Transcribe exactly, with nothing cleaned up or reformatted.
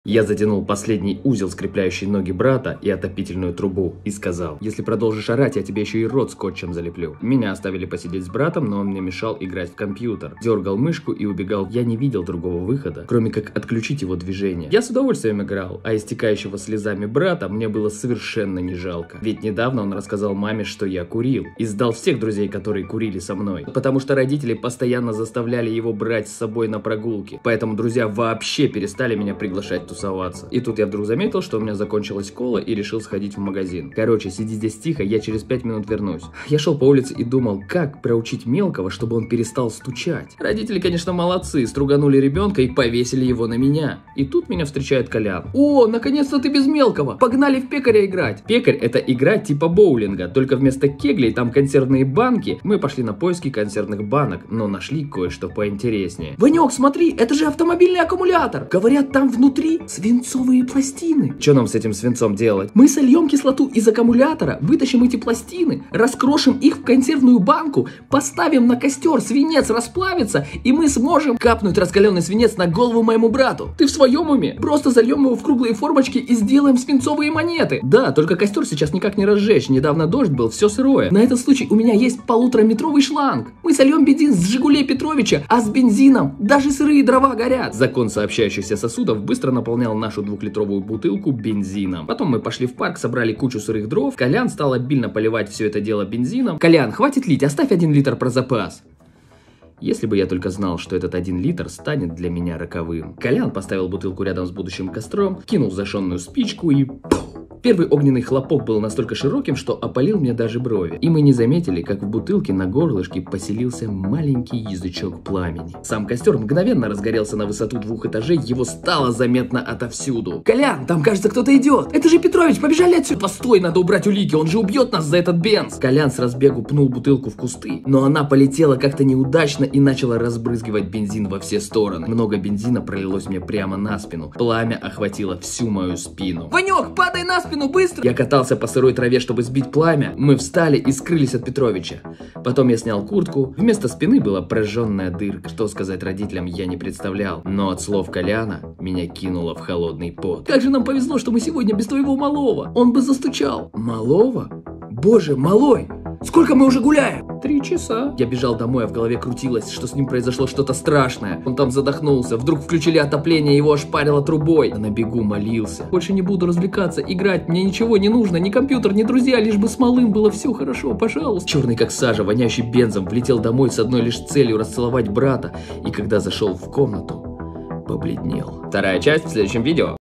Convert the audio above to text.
Я затянул последний узел, скрепляющий ноги брата, и отопительную трубу, и сказал: если продолжишь орать, я тебе еще и рот скотчем залеплю. Меня оставили посидеть с братом, но он мне мешал играть в компьютер. Дергал мышку и убегал. Я не видел другого выхода, кроме как отключить его движение. Я с удовольствием играл, а истекающего слезами брата мне было совершенно не жалко. Ведь недавно он рассказал маме, что я курил, и сдал всех друзей, которые курили со мной. Потому что родители постоянно заставляли его брать с собой на прогулки. Поэтому друзья вообще перестали меня приглашать тусоваться. И тут я вдруг заметил, что у меня закончилась кола, и решил сходить в магазин. Короче, сиди здесь тихо, я через пять минут вернусь. Я шел по улице и думал, как проучить мелкого, чтобы он перестал стучать. Родители, конечно, молодцы, струганули ребенка и повесили его на меня. И тут меня встречает Колян. О, наконец-то ты без мелкого! Погнали в пекаря играть! Пекарь — это игра типа боулинга, только вместо кеглей там консервные банки. Мы пошли на поиски консервных банок, но нашли кое-что поинтереснее. Ванек, смотри, это же автомобильный аккумулятор! Говорят, там внутри свинцовые пластины. Что нам с этим свинцом делать? Мы сольем кислоту из аккумулятора, вытащим эти пластины, раскрошим их в консервную банку, поставим на костер, свинец расплавится, и мы сможем капнуть раскаленный свинец на голову моему брату. Ты в своем уме? Просто зальем его в круглые формочки и сделаем свинцовые монеты. Да, только костер сейчас никак не разжечь, недавно дождь был, все сырое. На этот случай у меня есть полутораметровый шланг. Мы сольем бензин с Жигулей Петровича, а с бензином даже сырые дрова горят. Закон сообщающихся сосудов быстро наполнял нашу двухлитровую бутылку бензином. Потом мы пошли в парк, собрали кучу сырых дров. Колян стал обильно поливать все это дело бензином. Колян, хватит лить, оставь один литр про запас. Если бы я только знал, что этот один литр станет для меня роковым. Колян поставил бутылку рядом с будущим костром, кинул зажженную спичку и... Первый огненный хлопок был настолько широким, что опалил мне даже брови. И мы не заметили, как в бутылке на горлышке поселился маленький язычок пламени. Сам костер мгновенно разгорелся на высоту двух этажей, его стало заметно отовсюду. Колян, там, кажется, кто-то идет. Это же Петрович, побежали отсюда. Постой, надо убрать улики, он же убьет нас за этот бенз. Колян с разбегу пнул бутылку в кусты, но она полетела как-то неудачно и начала разбрызгивать бензин во все стороны. Много бензина пролилось мне прямо на спину. Пламя охватило всю мою спину. Ванек, падай на спину! Быстро! Я катался по сырой траве, чтобы сбить пламя. Мы встали и скрылись от Петровича. Потом я снял куртку. Вместо спины была прожженная дырка. Что сказать родителям, я не представлял. Но от слов Коляна меня кинуло в холодный пот. Как же нам повезло, что мы сегодня без твоего малого. Он бы застучал. Малого? Боже, малой! Сколько мы уже гуляем? Три часа. Я бежал домой, а в голове крутилось, что с ним произошло что-то страшное. Он там задохнулся, вдруг включили отопление, его ошпарило трубой. А на бегу молился. Больше не буду развлекаться, играть, мне ничего не нужно, ни компьютер, ни друзья, лишь бы с малым было все хорошо, пожалуйста. Черный как сажа, воняющий бензом, влетел домой с одной лишь целью расцеловать брата. И когда зашел в комнату, побледнел. Вторая часть в следующем видео.